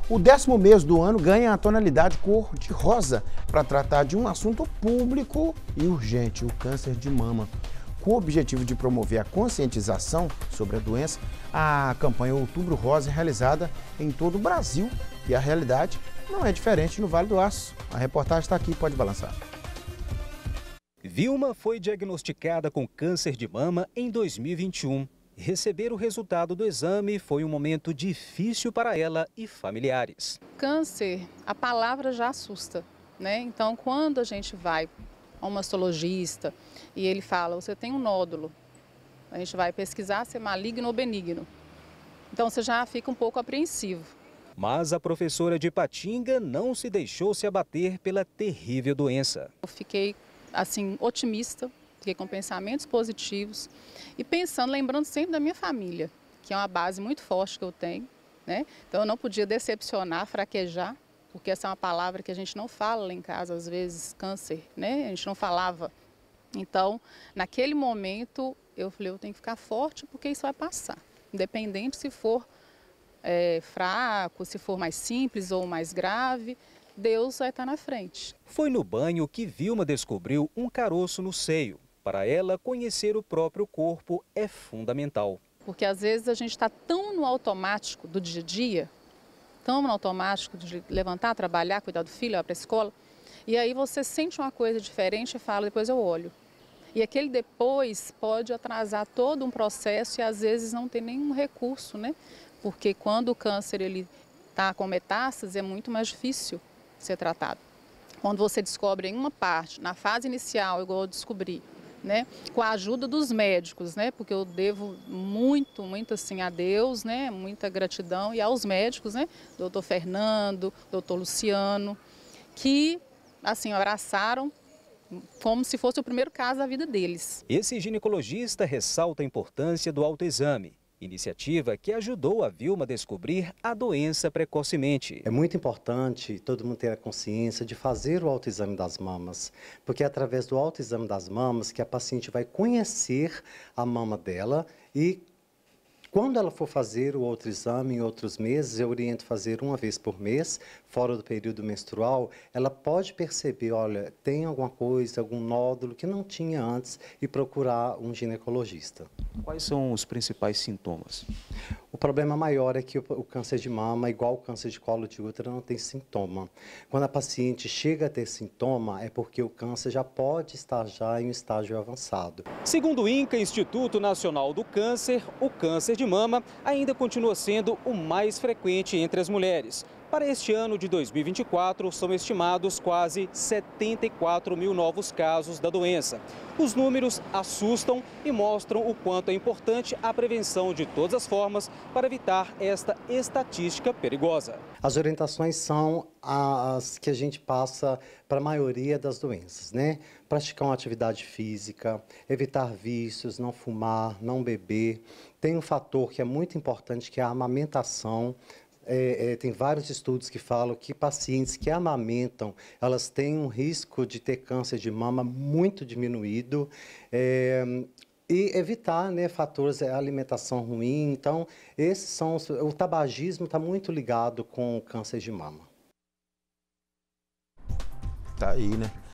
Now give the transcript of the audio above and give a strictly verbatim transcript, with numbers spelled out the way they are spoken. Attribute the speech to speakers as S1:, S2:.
S1: O décimo mês do ano ganha a tonalidade cor de rosa para tratar de um assunto público e urgente, o câncer de mama. Com o objetivo de promover a conscientização sobre a doença, a campanha Outubro Rosa é realizada em todo o Brasil e a realidade não é diferente no Vale do Aço. A reportagem está aqui, pode balançar.
S2: Vilma foi diagnosticada com câncer de mama em dois mil e vinte e um. Receber o resultado do exame foi um momento difícil para ela e familiares.
S3: Câncer, a palavra já assusta, né? Então, quando a gente vai a um mastologista e ele fala, você tem um nódulo, a gente vai pesquisar se é maligno ou benigno. Então, você já fica um pouco apreensivo.
S2: Mas a professora de Ipatinga não se deixou se abater pela terrível doença.
S3: Eu fiquei, assim, otimista. Fiquei com pensamentos positivos e pensando, lembrando sempre da minha família, que é uma base muito forte que eu tenho, né? Então eu não podia decepcionar, fraquejar, porque essa é uma palavra que a gente não fala lá em casa, às vezes, câncer, né? A gente não falava. Então, naquele momento, eu falei, eu tenho que ficar forte porque isso vai passar. Independente se for é, fraco, se for mais simples ou mais grave, Deus vai estar na frente.
S2: Foi no banho que Vilma descobriu um caroço no seio. Para ela, conhecer o próprio corpo é fundamental.
S3: Porque às vezes a gente está tão no automático do dia a dia, tão no automático de levantar, trabalhar, cuidar do filho, ir para a escola, e aí você sente uma coisa diferente e fala, depois eu olho. E aquele depois pode atrasar todo um processo e às vezes não tem nenhum recurso, né? Porque quando o câncer ele está com metástase é muito mais difícil ser tratado. Quando você descobre em uma parte, na fase inicial, igual eu descobri, né, com a ajuda dos médicos, né, porque eu devo muito, muito assim a Deus, né, muita gratidão e aos médicos, né, doutor Fernando, doutor Luciano, que assim abraçaram como se fosse o primeiro caso da vida deles.
S2: Esse ginecologista ressalta a importância do autoexame. Iniciativa que ajudou a Vilma a descobrir a doença precocemente.
S4: É muito importante todo mundo ter a consciência de fazer o autoexame das mamas, porque é através do autoexame das mamas que a paciente vai conhecer a mama dela e quando ela for fazer o outro exame em outros meses, eu oriento fazer uma vez por mês, fora do período menstrual, ela pode perceber, olha, tem alguma coisa, algum nódulo que não tinha antes e procurar um ginecologista.
S5: Quais são os principais sintomas?
S4: O problema maior é que o, o câncer de mama, igual o câncer de colo de útero, não tem sintoma. Quando a paciente chega a ter sintoma, é porque o câncer já pode estar já em um estágio avançado.
S2: Segundo o INCA, Instituto Nacional do Câncer, o câncer de mama ainda continua sendo o mais frequente entre as mulheres. Para este ano de dois mil e vinte e quatro, são estimados quase setenta e quatro mil novos casos da doença. Os números assustam e mostram o quanto é importante a prevenção de todas as formas para evitar esta estatística perigosa.
S4: As orientações são as que a gente passa para a maioria das doenças, né? Praticar uma atividade física, evitar vícios, não fumar, não beber. Tem um fator que é muito importante, que é a amamentação. É, é, tem vários estudos que falam que pacientes que amamentam, elas têm um risco de ter câncer de mama muito diminuído. É, e evitar, né, fatores, a alimentação ruim. Então, esses são os, o tabagismo está muito ligado com o câncer de mama.
S1: Tá aí, né?